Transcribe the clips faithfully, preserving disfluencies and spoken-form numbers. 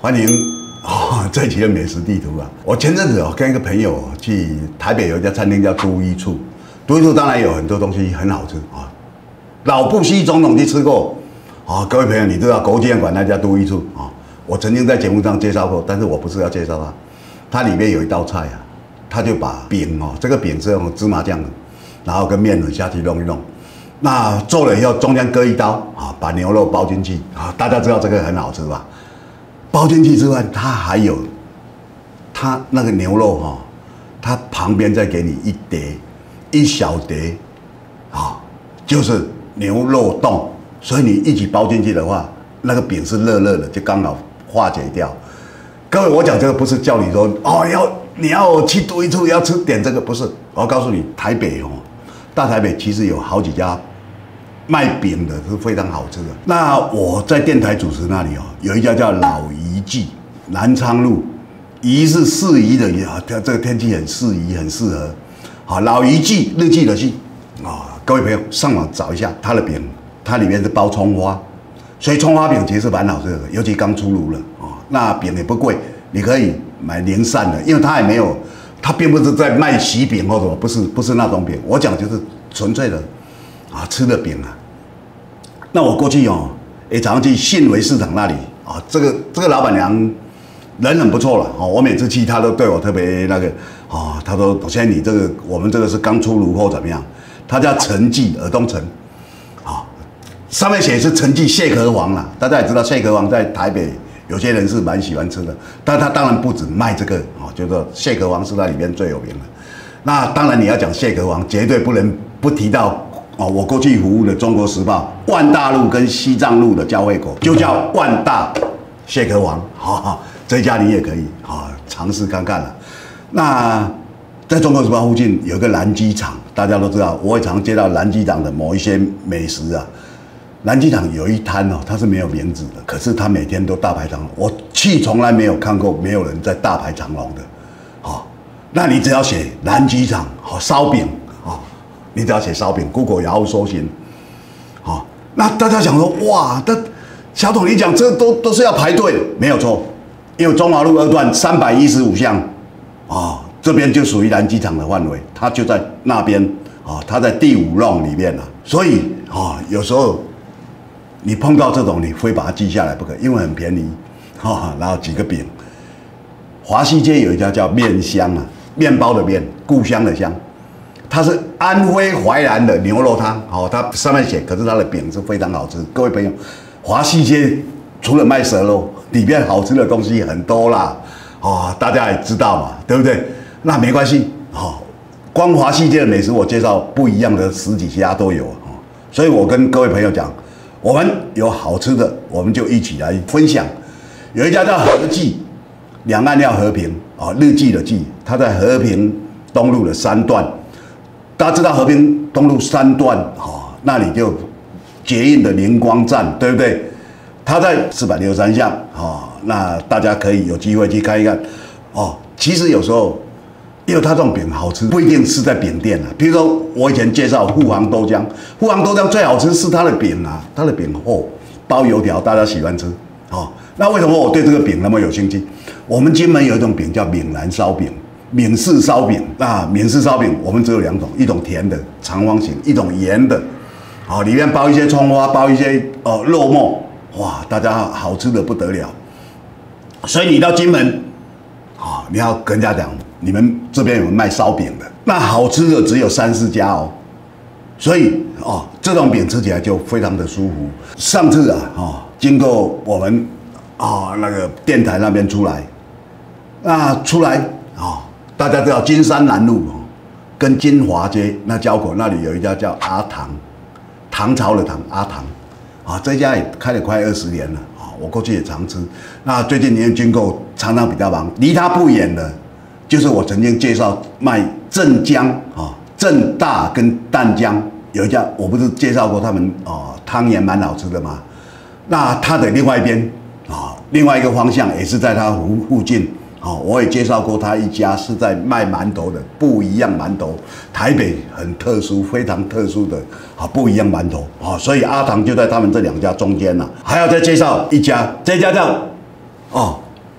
欢迎啊！这期的美食地图啊，我前阵子哦跟一个朋友去台北有一家餐厅叫都一处，都一处当然有很多东西很好吃啊。老布希总统去吃过啊，各位朋友你知道国际馆那家都一处啊？我曾经在节目上介绍过，但是我不是要介绍它，它里面有一道菜啊，他就把饼哦，这个饼是用芝麻酱的，然后跟面粉下去弄一弄。 那做了以后，中间割一刀啊，把牛肉包进去啊，大家知道这个很好吃吧？包进去之外，它还有，它那个牛肉哈、哦，它旁边再给你一碟，一小碟，啊，就是牛肉冻，所以你一起包进去的话，那个饼是热热的，就刚好化解掉。各位，我讲这个不是叫你说哦要你要去都一处要吃点这个，不是，我告诉你，台北哦，大台北其实有好几家。 卖饼的是非常好吃的。那我在电台主持那里哦，有一家叫老宜记，南昌路，宜是适宜的宜啊，它这个天气很适宜，很适合。好，老宜记日记的记啊，各位朋友上网找一下它的饼，它里面是包葱花，所以葱花饼其实蛮好吃的，尤其刚出炉了啊。那饼也不贵，你可以买零散的，因为它也没有，它并不是在卖喜饼或者不是不是那种饼，我讲就是纯粹的。 啊，吃的饼啊，那我过去哦，也常常去信维市场那里啊，这个这个老板娘人很不错了哦，我每次去她都对我特别那个啊，她说首先你这个我们这个是刚出炉或怎么样，她叫陈记尔东城，啊，上面写是陈记蟹壳王啦，大家也知道蟹壳王在台北有些人是蛮喜欢吃的，但他当然不止卖这个啊，就是说蟹壳王是在里面最有名的，那当然你要讲蟹壳王，绝对不能不提到。 哦，我过去服务的《中国时报》万大路跟西藏路的交汇口，就叫万大蟹壳王，哈、哦，这一家你也可以啊、哦、尝试看看了。那在《中国时报》附近有一个蓝鸡场，大家都知道，我也常接到蓝鸡场的某一些美食啊。蓝鸡场有一摊哦，它是没有名字的，可是它每天都大排长龙，我去从来没有看过没有人在大排长龙的，哦，那你只要写蓝鸡场，好、哦、烧饼。 你只要写烧饼 ，Google 雅虎搜寻，好、哦，那大家想说，哇，这小董你讲这都都是要排队，没有错，因为中华路二段三百一十五巷，啊、哦，这边就属于蓝鸡场的范围，它就在那边，啊、哦，它在第五弄里面了，所以啊、哦，有时候你碰到这种，你非把它记下来不可，因为很便宜，哈、哦，然后几个饼，华西街有一家叫面香啊，面包的面，故乡的乡。 它是安徽淮南的牛肉汤，哦，它上面写，可是它的饼是非常好吃。各位朋友，华西街除了卖蛇肉，里面好吃的东西很多啦，哦，大家也知道嘛，对不对？那没关系，哦，光华西街的美食我介绍不一样的十几家都有，哦，所以我跟各位朋友讲，我们有好吃的，我们就一起来分享。有一家叫和记，两岸要和平啊、哦，日记的记，它在和平东路的三段。 大家知道和平东路三段哦，那里就捷运的灵光站，对不对？它在四百六十三巷哦，那大家可以有机会去看一看哦。其实有时候，因为它这种饼好吃，不一定是在饼店啊。比如说我以前介绍富航豆浆，富航豆浆最好吃是它的饼啊，它的饼厚，包油条，大家喜欢吃哦。那为什么我对这个饼那么有兴趣？我们金门有一种饼叫闽南烧饼。 闽式烧饼，那闽式烧饼我们只有两种，一种甜的长方形，一种圆的，好、哦，里面包一些葱花，包一些呃肉末，哇，大家好吃的不得了。所以你到金门，啊、哦，你要跟人家讲，你们这边有卖烧饼的，那好吃的只有三四家哦。所以哦，这种饼吃起来就非常的舒服。上次啊，哦，经过我们啊、哦、那个电台那边出来，那出来啊。哦 大家知道金山南路哦，跟金华街那交口那里有一家叫阿唐，唐朝的唐阿唐，啊，这家也开了快二十年了啊，我过去也常吃。那最近因为经过常常比较忙，离它不远的，就是我曾经介绍卖镇江啊，镇大跟淡江有一家，我不是介绍过他们啊，汤圆蛮好吃的吗？那它的另外一边啊，另外一个方向也是在它附附近。 哦，我也介绍过他一家是在卖馒头的，不一样馒头，台北很特殊，非常特殊的啊，不一样馒头啊，所以阿唐就在他们这两家中间了。还要再介绍一家，这家叫哦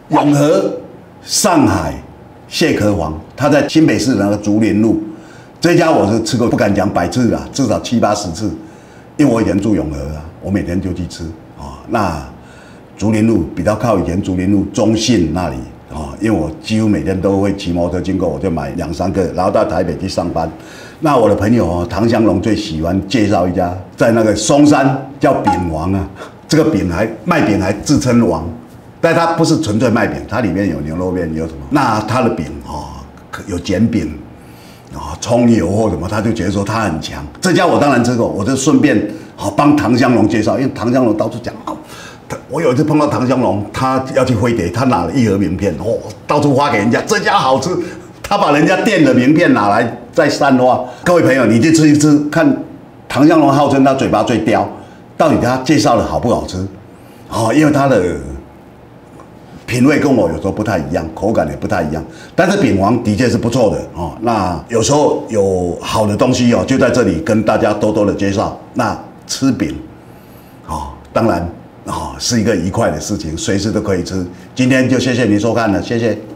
永和、上海、蟹壳黄，他在新北市的那个竹林路，这家我是吃过，不敢讲百次啦，至少七八十次，因为我以前住永和啊，我每天就去吃啊。那竹林路比较靠以前竹林路中信那里啊，因为我几乎每天都会骑摩托车经过，我就买两三个，然后到台北去上班。那我的朋友哦，唐香龙最喜欢介绍一家，在那个松山叫饼王啊，这个饼还卖饼还自称王。但它不是纯粹卖饼，它里面有牛肉面，有什么？那它的饼哦，有煎饼啊、葱油或什么，他就觉得说它很强。这家我当然吃过，我就顺便好帮唐香龙介绍，因为唐香龙到处讲啊。我有一次碰到唐香龙，他要去飞碟，他拿了一盒名片，哦，到处发给人家，这家好吃。他把人家店的名片拿来再散发。各位朋友，你去吃一吃，看唐香龙号称他嘴巴最刁，到底他介绍的好不好吃？哦，因为他的品味跟我有时候不太一样，口感也不太一样，但是饼王的确是不错的哦。那有时候有好的东西哦，就在这里跟大家多多的介绍。那吃饼，哦，当然哦是一个愉快的事情，随时都可以吃。今天就谢谢你收看了，谢谢。